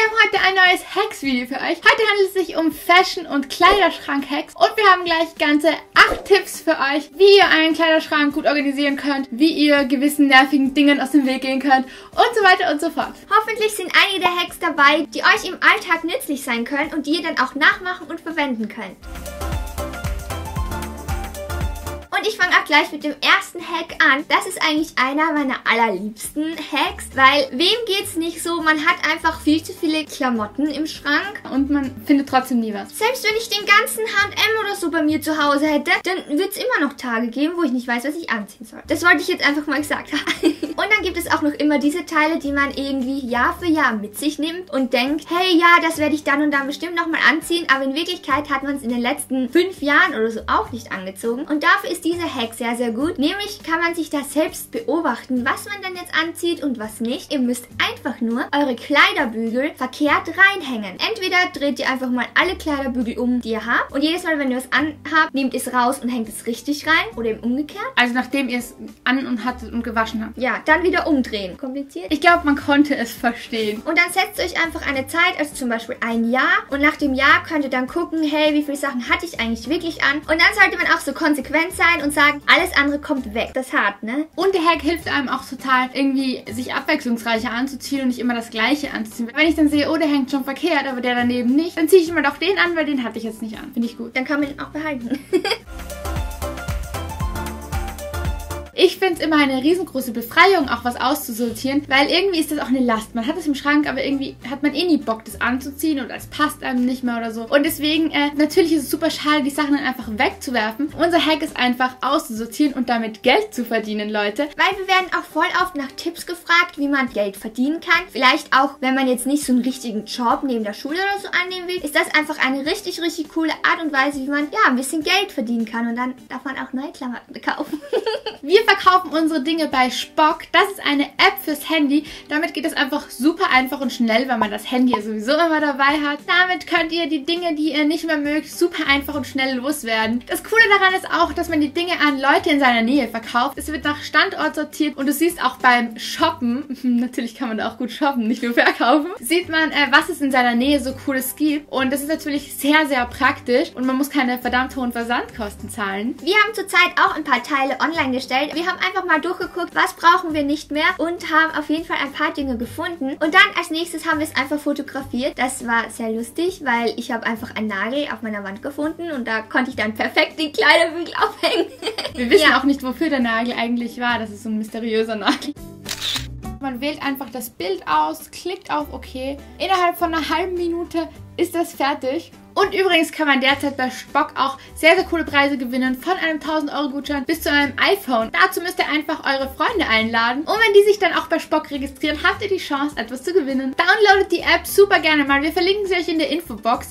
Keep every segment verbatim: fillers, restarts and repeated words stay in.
haben heute ein neues Hacks-Video für euch. Heute handelt es sich um Fashion- und Kleiderschrank-Hacks. Und wir haben gleich ganze acht Tipps für euch, wie ihr einen Kleiderschrank gut organisieren könnt, wie ihr gewissen nervigen Dingen aus dem Weg gehen könnt und so weiter und so fort. Hoffentlich sind einige der Hacks dabei, die euch im Alltag nützlich sein können und die ihr dann auch nachmachen und verwenden könnt. Und ich fange auch gleich mit dem ersten Hack an. Das ist eigentlich einer meiner allerliebsten Hacks, weil wem geht's nicht so? Man hat einfach viel zu viele Klamotten im Schrank. Und man findet trotzdem nie was. Selbst wenn ich den ganzen H und M oder so bei mir zu Hause hätte, dann wird es immer noch Tage geben, wo ich nicht weiß, was ich anziehen soll. Das wollte ich jetzt einfach mal gesagt haben. Und dann gibt es auch noch immer diese Teile, die man irgendwie Jahr für Jahr mit sich nimmt und denkt, hey, ja, das werde ich dann und dann bestimmt nochmal anziehen. Aber in Wirklichkeit hat man es in den letzten fünf Jahren oder so auch nicht angezogen. Und dafür ist dieser Hack sehr, sehr gut. Nämlich kann man sich da selbst beobachten, was man dann jetzt anzieht und was nicht. Ihr müsst einfach nur eure Kleiderbügel verkehrt reinhängen. Entweder dreht ihr einfach mal alle Kleiderbügel um, die ihr habt. Und jedes Mal, wenn ihr was anhabt, nehmt es raus und hängt es richtig rein. Oder eben umgekehrt. Also nachdem ihr es an und hattet und gewaschen habt. Ja, dann wieder umdrehen. Kompliziert? Ich glaube, man konnte es verstehen. Und dann setzt euch einfach eine Zeit, also zum Beispiel ein Jahr. Und nach dem Jahr könnt ihr dann gucken, hey, wie viele Sachen hatte ich eigentlich wirklich an? Und dann sollte man auch so konsequent sein und sagen, alles andere kommt weg. Das ist hart, ne? Und der Hack hilft einem auch total, irgendwie sich abwechslungsreicher anzuziehen und nicht immer das Gleiche anzuziehen. Wenn ich dann sehe, oh, der hängt schon verkehrt, aber der daneben nicht, dann ziehe ich immer doch den an, weil den hatte ich jetzt nicht an. Finde ich gut. Dann kann man den auch behalten. Ich finde es immer eine riesengroße Befreiung, auch was auszusortieren, weil irgendwie ist das auch eine Last. Man hat es im Schrank, aber irgendwie hat man eh nie Bock, das anzuziehen oder es passt einem nicht mehr oder so. Und deswegen, äh, natürlich ist es super schade, die Sachen dann einfach wegzuwerfen. Unser Hack ist einfach auszusortieren und damit Geld zu verdienen, Leute. Weil wir werden auch voll oft nach Tipps gefragt, wie man Geld verdienen kann. Vielleicht auch, wenn man jetzt nicht so einen richtigen Job neben der Schule oder so annehmen will, ist das einfach eine richtig, richtig coole Art und Weise, wie man, ja, ein bisschen Geld verdienen kann. Und dann darf man auch neue Klamotten kaufen. Wir verkaufen unsere Dinge bei Spock. Das ist eine App fürs Handy. Damit geht es einfach super einfach und schnell, weil man das Handy ja sowieso immer dabei hat. Damit könnt ihr die Dinge, die ihr nicht mehr mögt, super einfach und schnell loswerden. Das Coole daran ist auch, dass man die Dinge an Leute in seiner Nähe verkauft. Es wird nach Standort sortiert und du siehst auch beim Shoppen, natürlich kann man da auch gut shoppen, nicht nur verkaufen, sieht man, äh, was es in seiner Nähe so Cooles gibt. Und das ist natürlich sehr, sehr praktisch und man muss keine verdammt hohen Versandkosten zahlen. Wir haben zurzeit auch ein paar Teile online gestellt. Wir haben einfach mal durchgeguckt, was brauchen wir nicht mehr und haben auf jeden Fall ein paar Dinge gefunden. Und dann als nächstes haben wir es einfach fotografiert. Das war sehr lustig, weil ich habe einfach einen Nagel auf meiner Wand gefunden und da konnte ich dann perfekt den Kleiderbügel aufhängen. Wir wissen ja. auch nicht, wofür der Nagel eigentlich war. Das ist so ein mysteriöser Nagel. Man wählt einfach das Bild aus, klickt auf OK. Innerhalb von einer halben Minute ist das fertig. Und übrigens kann man derzeit bei Spock auch sehr, sehr coole Preise gewinnen. Von einem tausend Euro Gutschein bis zu einem iPhone. Dazu müsst ihr einfach eure Freunde einladen. Und wenn die sich dann auch bei Spock registrieren, habt ihr die Chance, etwas zu gewinnen. Downloadet die App super gerne mal. Wir verlinken sie euch in der Infobox.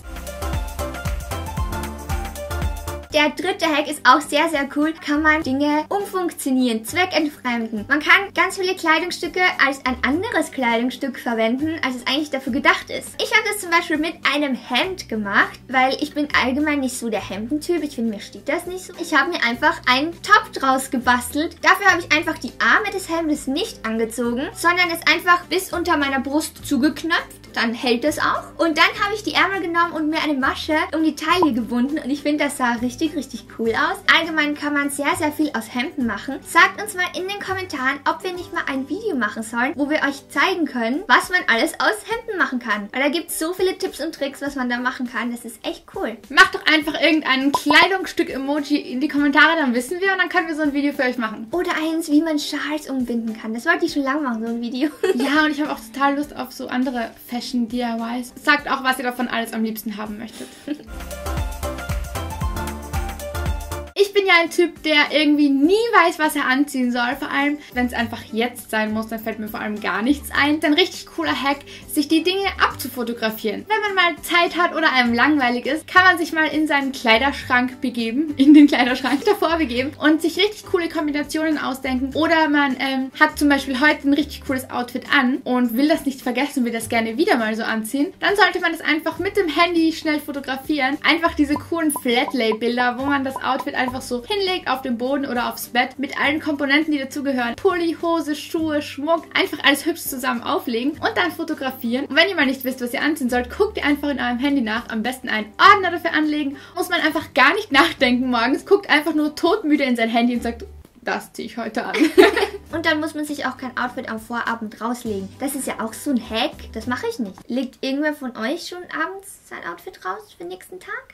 Der dritte Hack ist auch sehr, sehr cool. Kann man Dinge umfunktionieren, zweckentfremden. Man kann ganz viele Kleidungsstücke als ein anderes Kleidungsstück verwenden, als es eigentlich dafür gedacht ist. Ich habe das zum Beispiel mit einem Hemd gemacht, weil ich bin allgemein nicht so der Hemdentyp. Ich finde, mir steht das nicht so. Ich habe mir einfach einen Top draus gebastelt. Dafür habe ich einfach die Arme des Hemdes nicht angezogen, sondern es einfach bis unter meiner Brust zugeknöpft. Dann hält es auch. Und dann habe ich die Ärmel genommen und mir eine Masche um die Taille gebunden. Und ich finde, das sah richtig, richtig cool aus. Allgemein kann man sehr, sehr viel aus Hemden machen. Sagt uns mal in den Kommentaren, ob wir nicht mal ein Video machen sollen, wo wir euch zeigen können, was man alles aus Hemden machen kann. Weil da gibt es so viele Tipps und Tricks, was man da machen kann. Das ist echt cool. Macht doch einfach irgendein Kleidungsstück-Emoji in die Kommentare, dann wissen wir und dann können wir so ein Video für euch machen. Oder eins, wie man Schals umbinden kann. Das wollte ich schon lange machen, so ein Video. Ja, und ich habe auch total Lust auf so andere Fashion D I Ys. Sagt auch, was ihr davon alles am liebsten haben möchtet. Ich bin ja ein Typ, der irgendwie nie weiß, was er anziehen soll. Vor allem, wenn es einfach jetzt sein muss, dann fällt mir vor allem gar nichts ein. Dann richtig cooler Hack, sich die Dinge abzufotografieren. Wenn man mal Zeit hat oder einem langweilig ist, kann man sich mal in seinen Kleiderschrank begeben, in den Kleiderschrank davor begeben und sich richtig coole Kombinationen ausdenken. Oder man ähm, hat zum Beispiel heute ein richtig cooles Outfit an und will das nicht vergessen, will das gerne wieder mal so anziehen. Dann sollte man das einfach mit dem Handy schnell fotografieren. Einfach diese coolen Flatlay-Bilder, wo man das Outfit einfach so hinlegt auf den Boden oder aufs Bett mit allen Komponenten, die dazugehören. Pulli, Hose, Schuhe, Schmuck. Einfach alles hübsch zusammen auflegen und dann fotografieren. Und wenn ihr mal nicht wisst, was ihr anziehen sollt, guckt ihr einfach in eurem Handy nach. Am besten einen Ordner dafür anlegen. Muss man einfach gar nicht nachdenken morgens. Guckt einfach nur todmüde in sein Handy und sagt, das ziehe ich heute an. Und dann muss man sich auch kein Outfit am Vorabend rauslegen. Das ist ja auch so ein Hack. Das mache ich nicht. Legt irgendwer von euch schon abends sein Outfit raus für den nächsten Tag?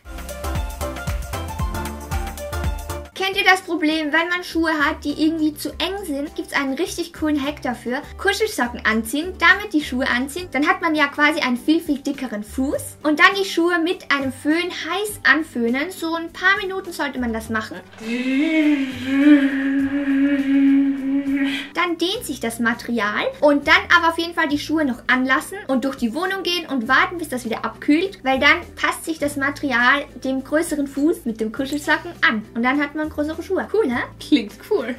Kennt ihr das Problem, wenn man Schuhe hat, die irgendwie zu eng sind, gibt es einen richtig coolen Hack dafür. Kuschelsocken anziehen, damit die Schuhe anziehen. Dann hat man ja quasi einen viel, viel dickeren Fuß. Und dann die Schuhe mit einem Föhn heiß anföhnen. So ein paar Minuten sollte man das machen. Dann dehnt sich das Material und dann aber auf jeden Fall die Schuhe noch anlassen und durch die Wohnung gehen und warten, bis das wieder abkühlt, weil dann passt sich das Material dem größeren Fuß mit dem Kuschelsocken an und dann hat man größere Schuhe. Cool, ne? Klingt cool.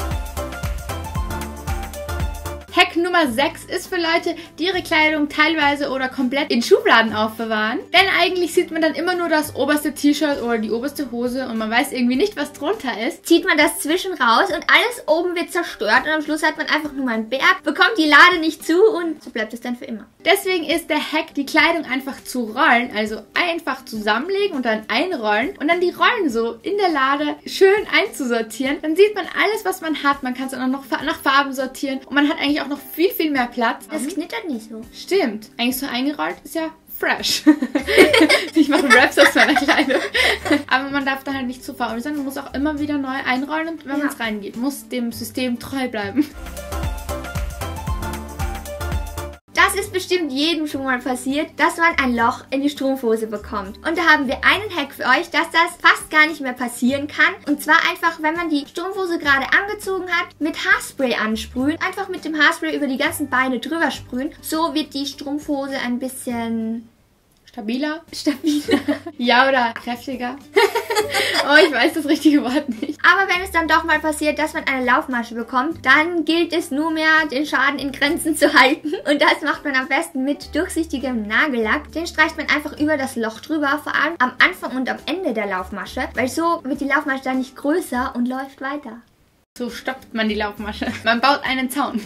Hack Nummer sechs ist für Leute, die ihre Kleidung teilweise oder komplett in Schubladen aufbewahren. Denn eigentlich sieht man dann immer nur das oberste T-Shirt oder die oberste Hose und man weiß irgendwie nicht, was drunter ist. Zieht man das zwischen raus und alles oben wird zerstört und am Schluss hat man einfach nur mal einen Berg, bekommt die Lade nicht zu und so bleibt es dann für immer. Deswegen ist der Hack, die Kleidung einfach zu rollen, also einfach zusammenlegen und dann einrollen und dann die Rollen so in der Lade schön einzusortieren. Dann sieht man alles, was man hat. Man kann es dann auch noch nach Farben sortieren und man hat eigentlich auch noch viel, viel mehr Platz. Das knittert nicht so. Stimmt. Eigentlich so eingerollt ist ja fresh. Ich mache Raps aus meiner Kleidung. Aber man darf da halt nicht zu faul sein. Man muss auch immer wieder neu einrollen und wenn Ja. man es reingeht, muss dem System treu bleiben. Das ist bestimmt jedem schon mal passiert, dass man ein Loch in die Strumpfhose bekommt. Und da haben wir einen Hack für euch, dass das fast gar nicht mehr passieren kann. Und zwar einfach, wenn man die Strumpfhose gerade angezogen hat, mit Haarspray ansprühen. Einfach mit dem Haarspray über die ganzen Beine drüber sprühen. So wird die Strumpfhose ein bisschen Stabiler? stabiler. Ja, oder kräftiger? Oh, ich weiß das richtige Wort nicht. Aber wenn es dann doch mal passiert, dass man eine Laufmasche bekommt, dann gilt es nur mehr, den Schaden in Grenzen zu halten. Und das macht man am besten mit durchsichtigem Nagellack. Den streicht man einfach über das Loch drüber, vor allem am Anfang und am Ende der Laufmasche, weil so wird die Laufmasche dann nicht größer und läuft weiter. So stoppt man die Laufmasche. Man baut einen Zaun.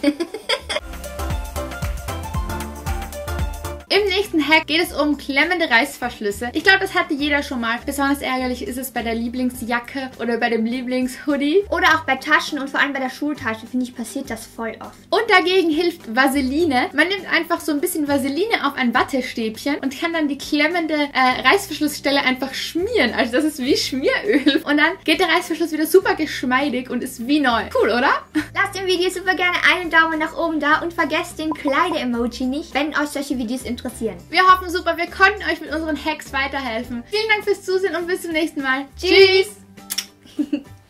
Im nächsten Hack geht es um klemmende Reißverschlüsse. Ich glaube, das hatte jeder schon mal. Besonders ärgerlich ist es bei der Lieblingsjacke oder bei dem Lieblingshoodie. Oder auch bei Taschen und vor allem bei der Schultasche, finde ich, passiert das voll oft. Und dagegen hilft Vaseline. Man nimmt einfach so ein bisschen Vaseline auf ein Wattestäbchen und kann dann die klemmende äh, Reißverschlussstelle einfach schmieren. Also das ist wie Schmieröl. Und dann geht der Reißverschluss wieder super geschmeidig und ist wie neu. Cool, oder? Lasst dem Video super gerne einen Daumen nach oben da und vergesst den Kleide-Emoji nicht, wenn euch solche Videos interessieren. Wir hoffen super, wir konnten euch mit unseren Hacks weiterhelfen. Vielen Dank fürs Zusehen und bis zum nächsten Mal. Tschüss!